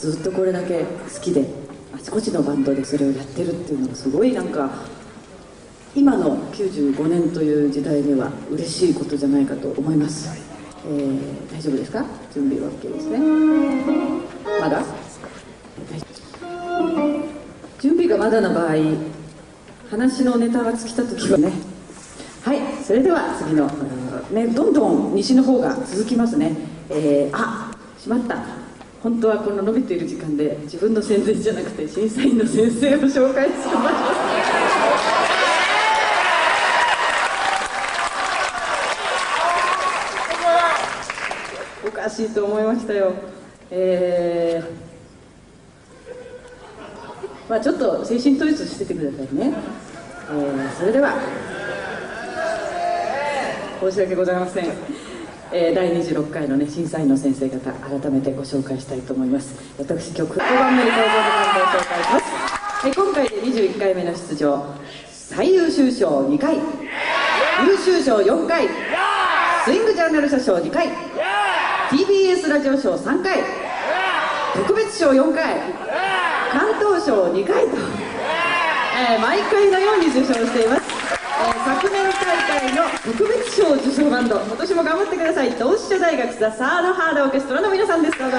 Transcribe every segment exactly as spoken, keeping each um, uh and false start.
ずっとこれだけ好きであちこちのバンドでそれをやってるっていうのがすごいなんか今のきゅうじゅうごねんという時代には嬉しいことじゃないかと思います、えー、大丈夫ですか？準備は OK ですね。まだ準備がまだの場合話のネタが尽きた時はね、はい、それでは次の、ね、どんどん西の方が続きますね。えー、あ、しまった、本当はこの伸びている時間で自分の宣伝じゃなくて審査員の先生を紹介してもらいます。おかしいと思いましたよ。えーまあ、ちょっと精神統一しててくださいね。えー、それでは申し訳ございません、えー、だいにじゅうろっかいの、ね、審査員の先生方改めてご紹介したいと思います。私今日ごばんめに登場の方を紹介します。えー、今回でにじゅういっかいめの出場、最優秀賞にかい、優秀賞よんかい、スイングジャーナル社賞にかい、 ティービーエス ラジオ賞さんかい、特別賞よんかい、関東賞にかいと、えー、毎回のように受賞しています。えー、昨年大会の特別賞受賞バンド、今年も頑張ってください、同志社大学ザ・サードハードオーケストラの皆さんです。どうぞ。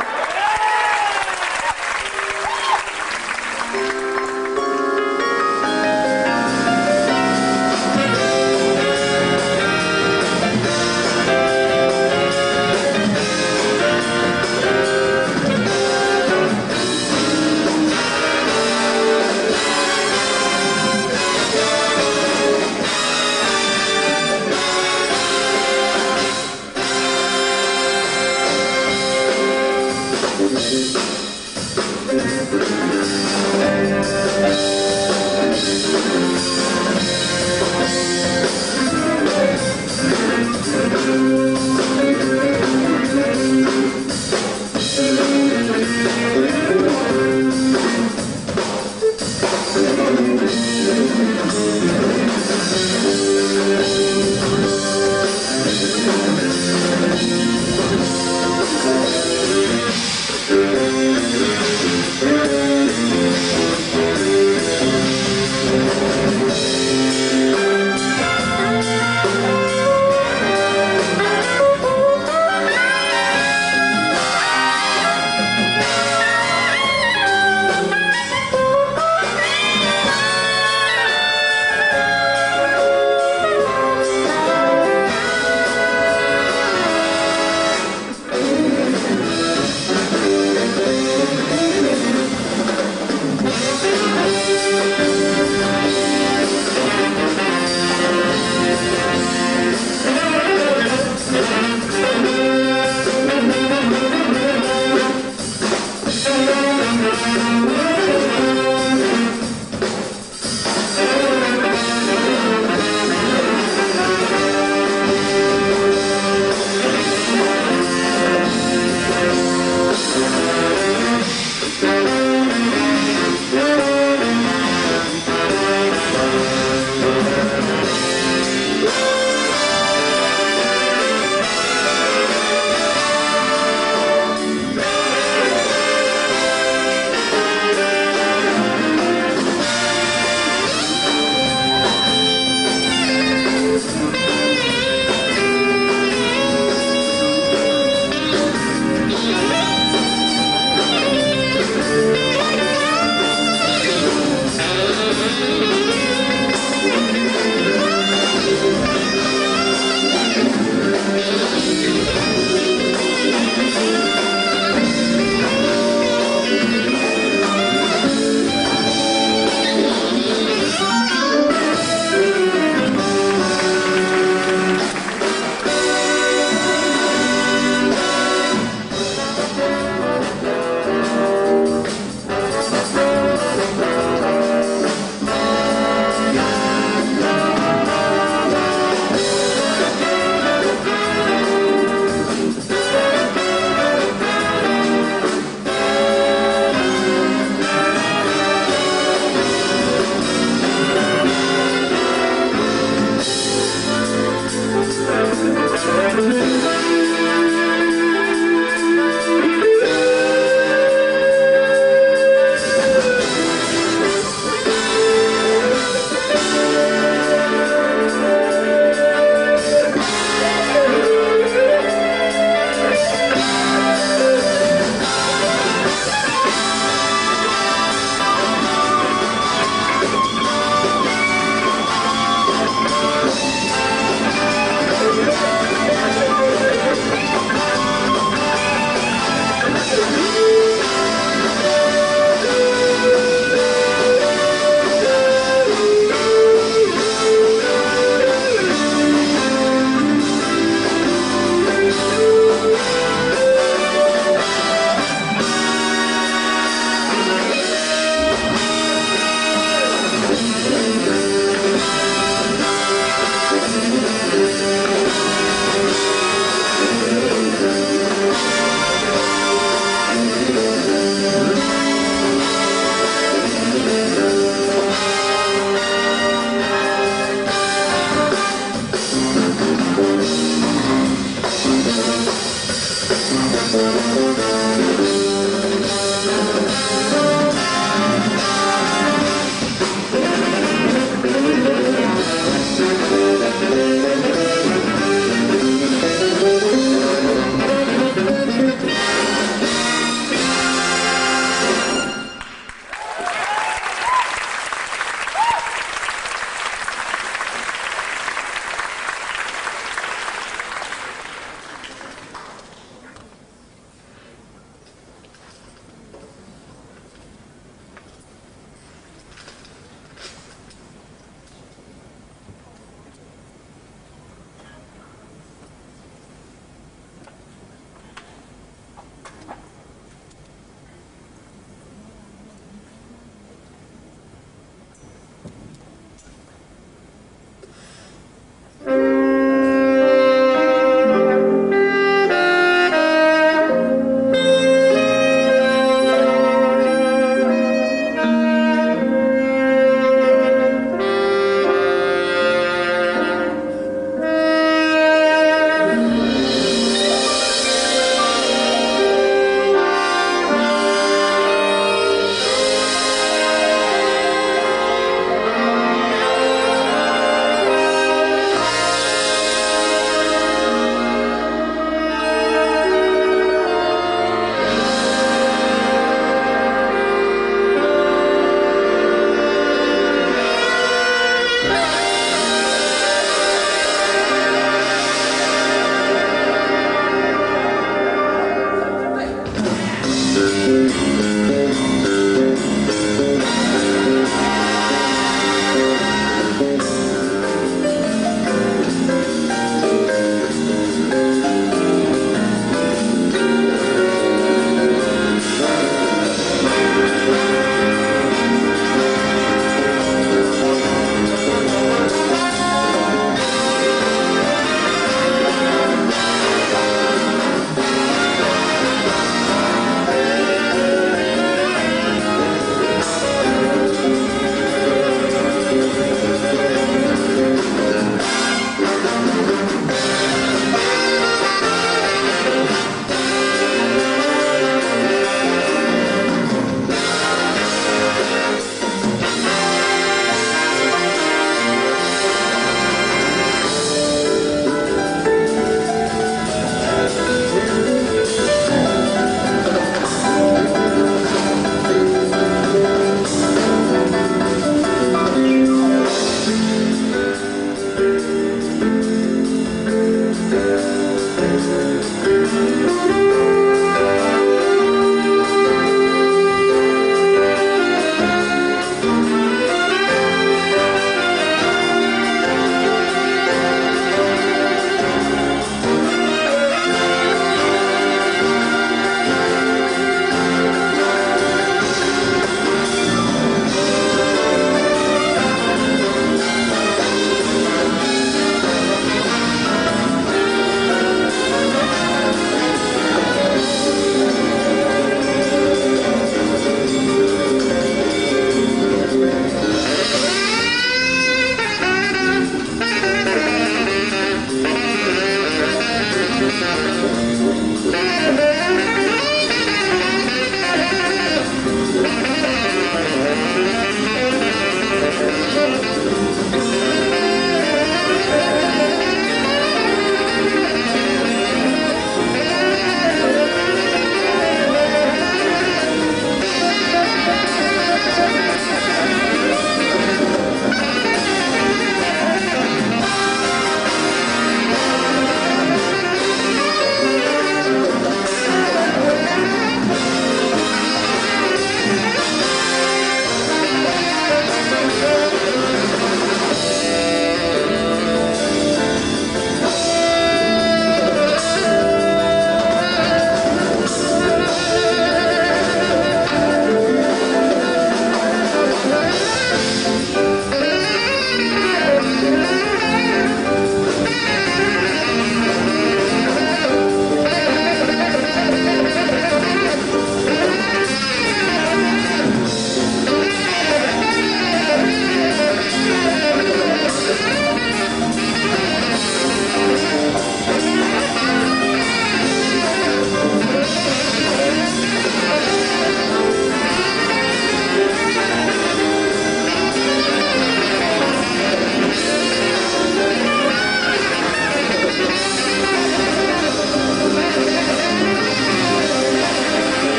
Thank you.